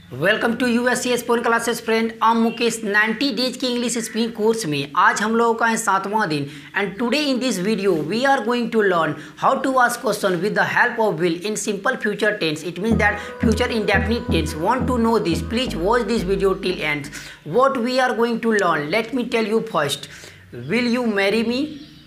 Welcome to USC spoken classes friend. I'm Mukesh 90 days की English speaking course में आज हम लोगों का है 7वां दिन। And today in this video we are going to learn how to ask question with the help of will in simple future tense. It means that future indefinite tense. Want to know this, please watch this video till end. What we are going to learn, let me tell you first. Will you marry me,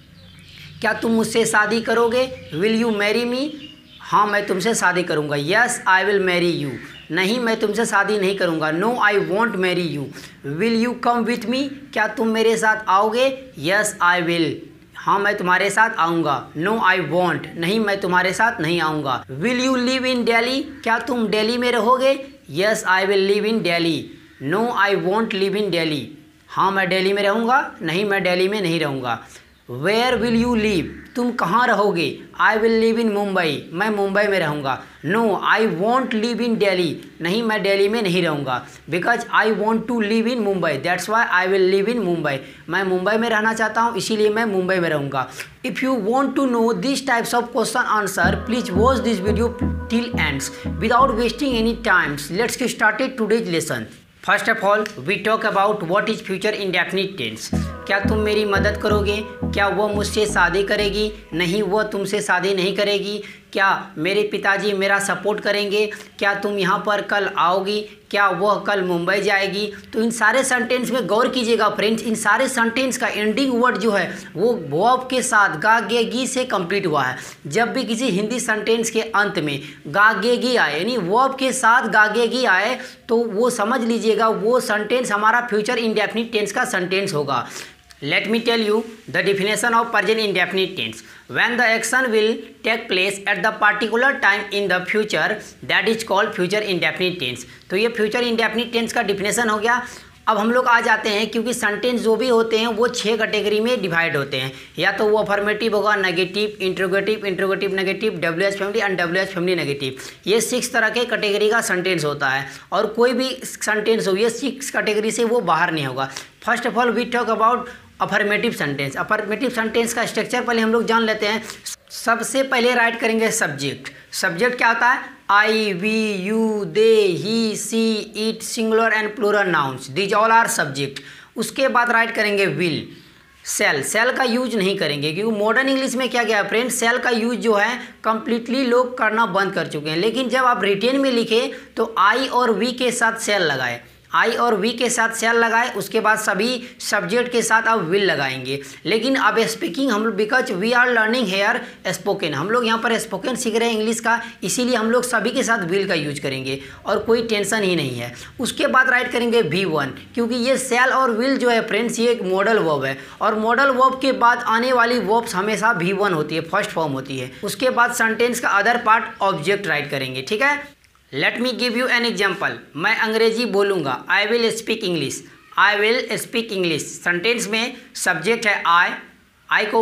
क्या तुम मुझसे शादी करोगे? Will you marry मी, हाँ मैं तुमसे शादी करूँगा। Yes I will marry you, नहीं मैं तुमसे शादी नहीं करूँगा। No I won't marry you. Will you come with me, क्या तुम मेरे साथ आओगे? यस आई विल, हाँ मैं तुम्हारे साथ आऊँगा। नो आई वॉन्ट, नहीं मैं तुम्हारे साथ नहीं आऊँगा। Will you live in Delhi, क्या तुम दिल्ली में रहोगे? Yes I will live in Delhi. No I won't live in Delhi, हाँ मैं दिल्ली में रहूँगा, नहीं मैं दिल्ली में नहीं रहूँगा। वेयर विल यू लिव, तुम कहाँ रहोगे? I will live in Mumbai, मैं मुंबई में रहूँगा। No I won't live in Delhi, नहीं मैं दिल्ली में नहीं रहूँगा। Because I want to live in Mumbai, that's why I will live in Mumbai, मैं मुंबई में रहना चाहता हूँ इसीलिए मैं मुंबई में रहूँगा। If you want to know this types of question answer, please watch this video till ends without wasting any times. Let's get started today's lesson. First of all we talk about what is future indefinite tense. क्या तुम मेरी मदद करोगे? क्या वह मुझसे शादी करेगी? नहीं वह तुमसे शादी नहीं करेगी। क्या मेरे पिताजी मेरा सपोर्ट करेंगे? क्या तुम यहाँ पर कल आओगी? क्या वह कल मुंबई जाएगी? तो इन सारे सेंटेंस में गौर कीजिएगा फ्रेंड्स। इन सारे सेंटेंस का एंडिंग वर्ड जो है वो वर्ब के साथ गा गे गी से कंप्लीट हुआ है। जब भी किसी हिंदी सेंटेंस के अंत में गा गे गी आए, यानी वर्ब के साथ गा गे गी आए, तो वो समझ लीजिएगा वो सेंटेंस हमारा फ्यूचर इंडेफिनिट टेंस का सेंटेंस होगा। Let me tell you the definition of present indefinite tense. When the action will take place at the particular time in the future, that is called future indefinite tense. तो ये future indefinite tense का definition हो गया। अब हम लोग आ जाते हैं, क्योंकि सेंटेंस जो भी होते हैं वो 6 कैटेगरी में डिवाइड होते हैं। या तो वो अफर्मेटिव होगा, negative, interrogative, interrogative negative, WH family and WH family negative. ये 6 तरह के कैटेगरी का सेंटेंस होता है और कोई भी सेंटेंस हो ये 6 कैटेगरी से वो बाहर नहीं होगा। First of all we talk about affirmative sentence. Affirmative sentence का स्ट्रक्चर पहले हम लोग जान लेते हैं। सबसे पहले राइट करेंगे सब्जेक्ट। सब्जेक्ट क्या होता है? I, we, you, they, he, she, it, singular and plural nouns, these all are subject. उसके बाद राइट करेंगे विल। सेल, सेल का यूज नहीं करेंगे क्योंकि मॉडर्न इंग्लिश में क्या गया है फ्रेंड्स, सेल का यूज जो है कंप्लीटली लोग करना बंद कर चुके हैं। लेकिन जब आप रिटेन में लिखे तो आई और वी के साथ सेल लगाए, आई और वी के साथ सेल लगाए, उसके बाद सभी सब्जेक्ट के साथ आप विल लगाएंगे। लेकिन अब स्पीकिंग हम लोग, because we are learning here spoken, हम लोग यहाँ पर स्पोकन सीख रहे हैं इंग्लिश का, इसीलिए हम लोग सभी के साथ विल का यूज करेंगे और कोई टेंशन ही नहीं है। उसके बाद राइट करेंगे V1, क्योंकि ये सेल और विल जो है फ्रेंड्स ये एक मॉडल वर्ब है और मॉडल वर्ब के बाद आने वाली वर्ब्स हमेशा V1 होती है, फर्स्ट फॉर्म होती है। उसके बाद सेंटेंस का अदर पार्ट ऑब्जेक्ट राइट करेंगे, ठीक है। Let me give you an example. मैं अंग्रेजी बोलूँगा, I will speak English, I will speak English. Sentence में सब्जेक्ट है आई को।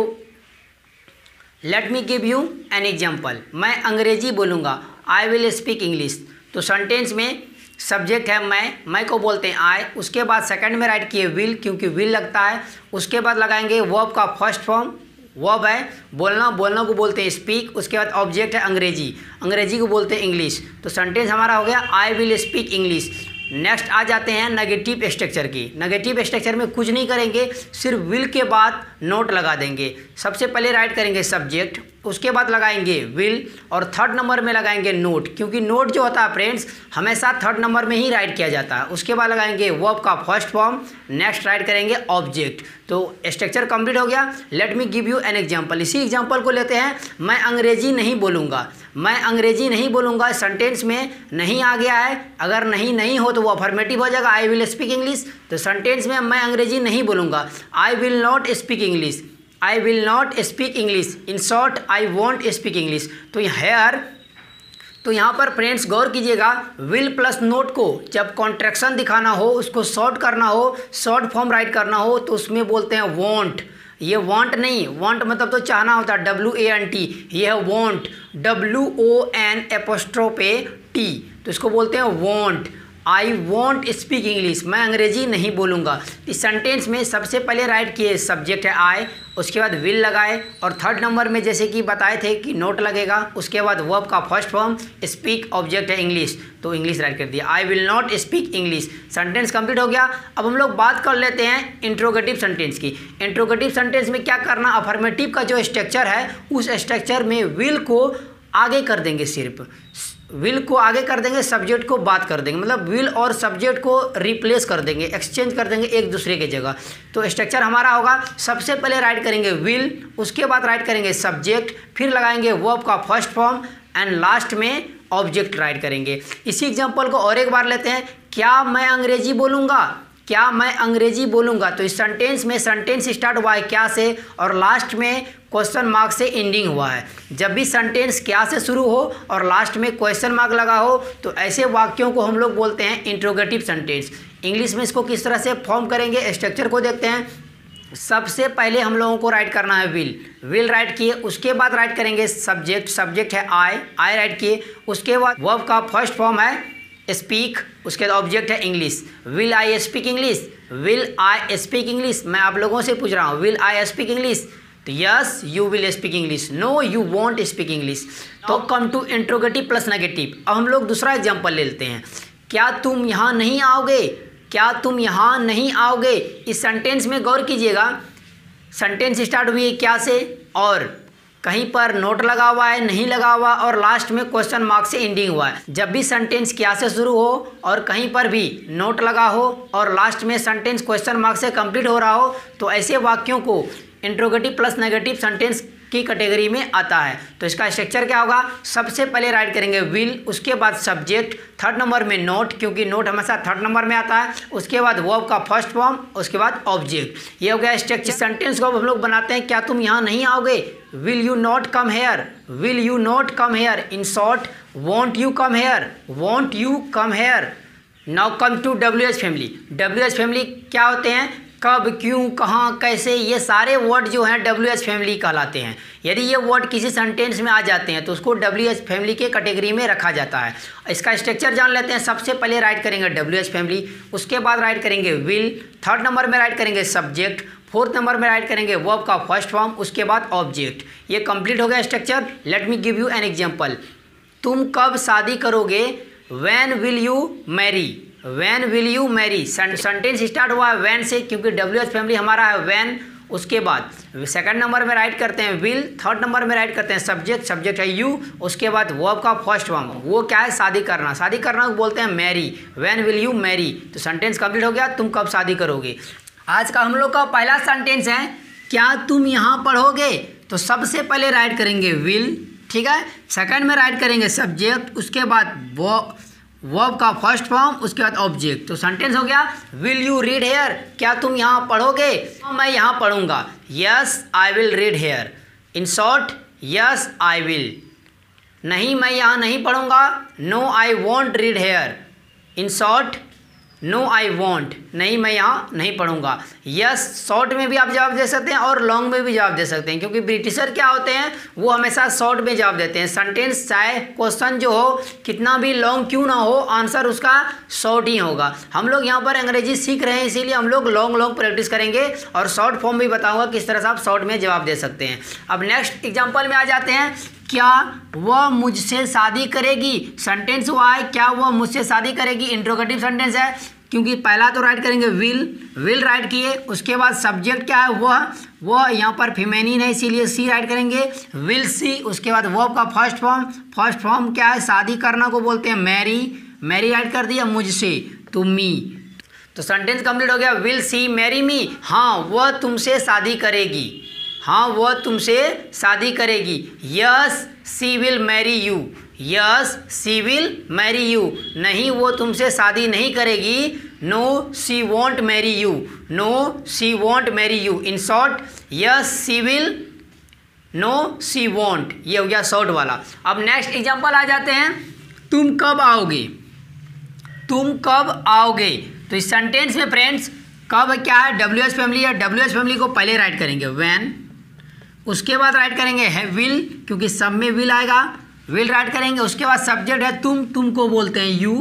Let me give you an example. मैं अंग्रेजी बोलूँगा, आई विल स्पीक इंग्लिश। तो सेंटेंस में सब्जेक्ट है मैं को बोलते हैं आई। उसके बाद सेकंड में राइट किए विल, क्योंकि विल लगता है। उसके बाद लगाएंगे वर्ब का फर्स्ट फॉर्म, वर्ब है बोलना, बोलना को बोलते हैं स्पीक। उसके बाद ऑब्जेक्ट है अंग्रेजी, अंग्रेजी को बोलते हैं इंग्लिश। तो सेंटेंस हमारा हो गया I will speak English. Next आ जाते हैं नेगेटिव स्ट्रक्चर की। नेगेटिव स्ट्रक्चर में कुछ नहीं करेंगे, सिर्फ विल के बाद नोट लगा देंगे। सबसे पहले राइट करेंगे सब्जेक्ट, उसके बाद लगाएंगे विल और थर्ड नंबर में लगाएंगे नोट, क्योंकि नोट जो होता है फ्रेंड्स हमेशा थर्ड नंबर में ही राइट किया जाता है। उसके बाद लगाएंगे वर्ब का फर्स्ट फॉर्म, नेक्स्ट राइट करेंगे ऑब्जेक्ट। तो स्ट्रक्चर कंप्लीट हो गया। Let me give you an example. इसी एग्जाम्पल को लेते हैं। मैं अंग्रेजी नहीं बोलूँगा, मैं अंग्रेजी नहीं बोलूँगा सेंटेंस में नहीं आ गया है। अगर नहीं हो तो वो अफर्मेटिव हो जाएगा, आई विल स्पीक इंग्लिश। तो सेंटेंस में मैं अंग्रेजी नहीं बोलूँगा, I will not speak English, I will not speak English. In short I won't speak English. तो यहाँ पर फ्रेंड्स गौर कीजिएगा, विल प्लस नोट को जब कॉन्ट्रैक्शन दिखाना हो, उसको शॉर्ट करना हो, शॉर्ट फॉर्म राइट करना हो, तो उसमें बोलते हैं वॉन्ट। ये वांट नहीं, वांट मतलब तो चाहना होता है, WANT, ये है won't, WON apostrophe A T, तो इसको बोलते हैं won't. I won't speak English, मैं अंग्रेजी नहीं बोलूँगा। इस सेंटेंस में सबसे पहले राइट किए सब्जेक्ट है आई, उसके बाद विल लगाए, और थर्ड नंबर में जैसे कि बताए थे कि नोट लगेगा, उसके बाद वर्ब का फर्स्ट फॉर्म, स्पीक ऑब्जेक्ट है इंग्लिश, तो इंग्लिश राइट कर दिया। I will not speak English, sentence complete हो गया। अब हम लोग बात कर लेते हैं इंट्रोगेटिव सेंटेंस की। इंट्रोगेटिव सेंटेंस में क्या करना, अफर्मेटिव का जो स्ट्रक्चर है उस स्ट्रक्चर में विल को आगे कर देंगे, सिर्फ विल को आगे कर देंगे, सब्जेक्ट को बात कर देंगे, मतलब विल और सब्जेक्ट को रिप्लेस कर देंगे, एक्सचेंज कर देंगे एक दूसरे की जगह। तो स्ट्रक्चर हमारा होगा, सबसे पहले राइट करेंगे विल, उसके बाद राइट करेंगे सब्जेक्ट, फिर लगाएंगे वर्ब का फर्स्ट फॉर्म एंड लास्ट में ऑब्जेक्ट राइट करेंगे। इसी एग्जांपल को और एक बार लेते हैं, क्या मैं अंग्रेजी बोलूँगा, क्या मैं अंग्रेजी बोलूँगा। तो इस सेंटेंस में सेंटेंस स्टार्ट हुआ है क्या से और लास्ट में क्वेश्चन मार्क से एंडिंग हुआ है। जब भी सेंटेंस क्या से शुरू हो और लास्ट में क्वेश्चन मार्क लगा हो तो ऐसे वाक्यों को हम लोग बोलते हैं इंट्रोगेटिव सेंटेंस। इंग्लिश में इसको किस तरह से फॉर्म करेंगे, स्ट्रक्चर को देखते हैं। सबसे पहले हम लोगों को राइट करना है विल राइट किए, उसके बाद राइट करेंगे सब्जेक्ट, सब्जेक्ट है आई राइट किए, उसके बाद वर्ब का फर्स्ट फॉर्म है स्पीक, उसके बाद ऑब्जेक्ट है English. Will I speak English, will I speak English, मैं आप लोगों से पूछ रहा हूँ विल आई स्पीक इंग्लिश, तो yes you will speak English, no you won't speak English. तो come to interrogative plus negative. अब हम लोग दूसरा एग्जांपल ले लेते हैं, क्या तुम यहाँ नहीं आओगे, क्या तुम यहाँ नहीं आओगे। इस सेंटेंस में गौर कीजिएगा, सेंटेंस स्टार्ट हुई है क्या से और कहीं पर नोट लगा हुआ है, नहीं लगा हुआ, और लास्ट में क्वेश्चन मार्क से एंडिंग हुआ है। जब भी सेंटेंस क्या से शुरू हो और कहीं पर भी नोट लगा हो और लास्ट में सेंटेंस क्वेश्चन मार्क से कंप्लीट हो रहा हो तो ऐसे वाक्यों को इंट्रोगेटिव प्लस नेगेटिव सेंटेंस की कैटेगरी में आता है। तो इसका स्ट्रक्चर क्या होगा, सबसे पहले राइट करेंगे विल, उसके बाद सब्जेक्ट, थर्ड नंबर में नोट, क्योंकि नोट हमेशा थर्ड नंबर में आता है, उसके बाद वर्ब का फर्स्ट फॉर्म, उसके बाद ऑब्जेक्ट। ये हो गया स्ट्रक्चर। सेंटेंस को हम लोग बनाते हैं, क्या तुम यहाँ नहीं आओगे, will you not come here, will you not come here. In short, won't you come here, won't you come here. Now come to WH family. WH family क्या होते हैं, कब, क्यों, कहाँ, कैसे, ये सारे वर्ड जो हैं WH फैमिली कहलाते हैं। यदि ये वर्ड किसी सेंटेंस में आ जाते हैं तो उसको WH फैमिली के कैटेगरी में रखा जाता है। इसका स्ट्रक्चर जान लेते हैं। सबसे पहले राइट करेंगे WH फैमिली, उसके बाद राइट करेंगे विल, थर्ड नंबर में राइट करेंगे सब्जेक्ट, फोर्थ नंबर में राइट करेंगे वर्ब का फर्स्ट फॉर्म, उसके बाद ऑब्जेक्ट। ये कंप्लीट हो गया structure. Let me give you an example, तुम कब शादी करोगे, when will you marry, when will you marry. Sentence start हुआ है व्हेन से, क्योंकि WH फैमिली हमारा है व्हेन। उसके बाद सेकंड नंबर में राइट करते हैं विल, थर्ड नंबर में राइट करते हैं सब्जेक्ट, सब्जेक्ट है यू, उसके बाद वर्ब का फर्स्ट फॉर्म, वो क्या है, शादी करना। शादी करना को बोलते हैं marry, when will you marry. तो सेंटेंस कंप्लीट हो गया, तुम कब शादी करोगे। आज का हम लोग का पहला सेंटेंस है, क्या तुम यहाँ पढ़ोगे। तो सबसे पहले राइट करेंगे विल, ठीक है, सेकंड में राइट करेंगे सब्जेक्ट, उसके बाद वर्ब का फर्स्ट फॉर्म, उसके बाद ऑब्जेक्ट। तो सेंटेंस हो गया, विल यू रीड हेयर, क्या तुम यहाँ पढ़ोगे, मैं यहाँ पढ़ूंगा, yes I will read here. In short, yes I will. नहीं, मैं यहाँ नहीं पढ़ूंगा, no I won't read here. In short, no I won't, नहीं मैं यहाँ नहीं पढ़ूंगा। यस शॉर्ट में भी आप जवाब दे सकते हैं और लॉन्ग में भी जवाब दे सकते हैं, क्योंकि ब्रिटिशर क्या होते हैं वो हमेशा शॉर्ट में जवाब देते हैं। सेंटेंस चाहे क्वेश्चन जो हो कितना भी लॉन्ग क्यों ना हो, आंसर उसका शॉर्ट ही होगा। हम लोग यहाँ पर अंग्रेजी सीख रहे हैं, इसीलिए हम लोग लॉन्ग प्रैक्टिस करेंगे और शॉर्ट फॉर्म भी बताऊँगा किस तरह से आप शॉर्ट में जवाब दे सकते हैं। अब नेक्स्ट एग्जाम्पल में आ जाते हैं, क्या वह मुझसे शादी करेगी। सेंटेंस हुआ है क्या वह मुझसे शादी करेगी, इंट्रोगेटिव सेंटेंस है, क्योंकि पहला तो राइट करेंगे विल राइट किए, उसके बाद सब्जेक्ट क्या है वह यहाँ पर फीमेनिन है इसीलिए सी राइट करेंगे, विल सी। उसके बाद वर्ब का फर्स्ट फॉर्म क्या है, शादी करना को बोलते हैं मैरी राइट कर दिया, मुझसे तो मी। तो सेंटेंस कंप्लीट हो गया, विल सी मैरी मी। हाँ वह तुमसे शादी करेगी, हाँ वह तुमसे शादी करेगी। Yes she will marry you, yes she will marry you. नहीं वो तुमसे शादी नहीं करेगी, no she won't marry you, no she won't marry you. In short, yes she will, no she won't. ये हो गया शॉर्ट वाला। अब नेक्स्ट एग्जांपल आ जाते हैं, तुम कब आओगे, तुम कब आओगे। तो इस सेंटेंस में फ्रेंड्स कब क्या है, WH फैमिली है, WH फैमिली को पहले राइट करेंगे व्हेन, उसके बाद राइट करेंगे है विल, क्योंकि सब में विल आएगा, विल राइट करेंगे। उसके बाद सब्जेक्ट है तुमको बोलते हैं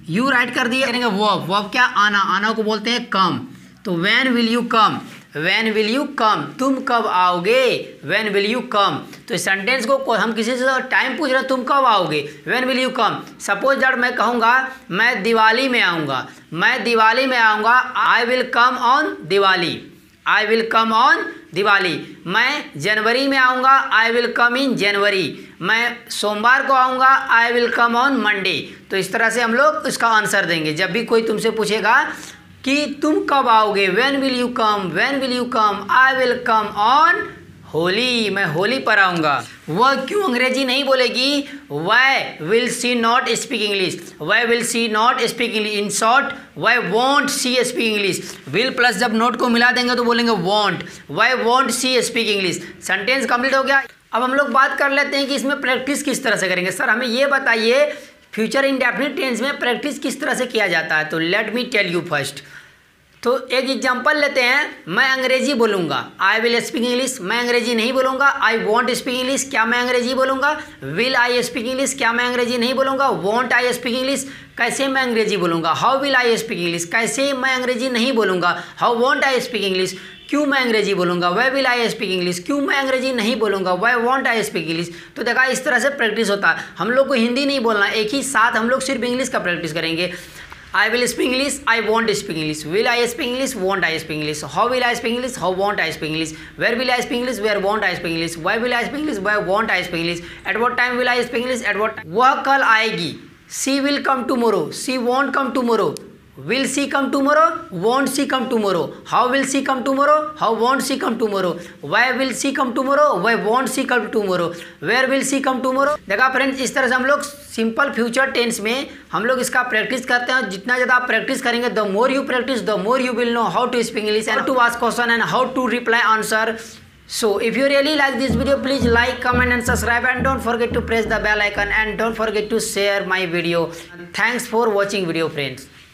यू राइट कर दिए, करेंगे वर्ब। वर्ब क्या? आना। आना को बोलते हैं कम। तो when will you come, when will you come, तुम कब आओगे, व्हेन विल यू कम। तो इस सेंटेंस को हम किसी से टाइम पूछ रहे हैं, तुम कब आओगे, when will you come. Suppose that मैं कहूँगा मैं दिवाली में आऊँगा, मैं दिवाली में आऊँगा, I will come on Diwali, I will come on Diwali. मैं जनवरी में आऊँगा, आई विल कम इन जनवरी। मैं सोमवार को आऊँगा, I will come on Monday. तो इस तरह से हम लोग इसका आंसर देंगे जब भी कोई तुमसे पूछेगा कि तुम कब आओगे, when will you come, when will you come, I will come on Holi, मैं होली पर आऊँगा। वह क्यों अंग्रेजी नहीं बोलेगी, why will she not speak English, why will she not speak English. In short why won't she speak English. Will plus जब not को मिला देंगे तो बोलेंगे won't, why won't she speak English. Sentence complete हो गया। अब हम लोग बात कर लेते हैं कि इसमें प्रैक्टिस किस तरह से करेंगे। सर हमें ये बताइए फ्यूचर इंडेफिनिट टेंस में प्रैक्टिस किस तरह से किया जाता है। तो let me tell you first. तो एक एग्जांपल लेते हैं, मैं अंग्रेजी बोलूँगा, आई विल स्पीक इंग्लिश। मैं अंग्रेजी नहीं बोलूँगा, आई वॉन्ट स्पीक इंग्लिश। क्या मैं अंग्रेजी बोलूँगा? Will I speak English. क्या मैं अंग्रेजी नहीं बोलूँगा? Won't I speak English. कैसे मैं अंग्रेजी बोलूँगा? How will I speak English. कैसे मैं अंग्रेजी नहीं बोलूँगा? How won't I speak English. क्यों मैं अंग्रेजी बोलूँगा? Why will I speak English. क्यों मैं अंग्रेजी नहीं बोलूँगा? Why won't I speak English. तो देखा इस तरह से प्रैक्टिस होता है। हम लोग को हिंदी नहीं बोलना, एक ही साथ हम लोग सिर्फ इंग्लिश का प्रैक्टिस करेंगे। I will speak English, I won't speak English. Will I speak English, won't I speak English. How will I speak English, how won't I speak English. Where will I speak English, where won't I speak English. Why will I speak English, why won't I speak English. At what time will I speak English, at what time. वह कल आएगी, she will come tomorrow, she won't come tomorrow. Will she come tomorrow, won't she come tomorrow. How will she come tomorrow, how won't she come tomorrow. Why will she come tomorrow, why won't she come tomorrow. Where will she come tomorrow. देखा friends, इस तरह से हम लोग simple future tense में हम लोग इसका प्रैक्टिस करते हैं। जितना ज़्यादा आप प्रैक्टिस करेंगे, the more you practice the more you will know how to speak English and to ask question and how to reply answer. So if you really like this video, please like, comment and subscribe, and don't forget to press the bell icon, and don't forget to share my video. Thanks for watching video, friends.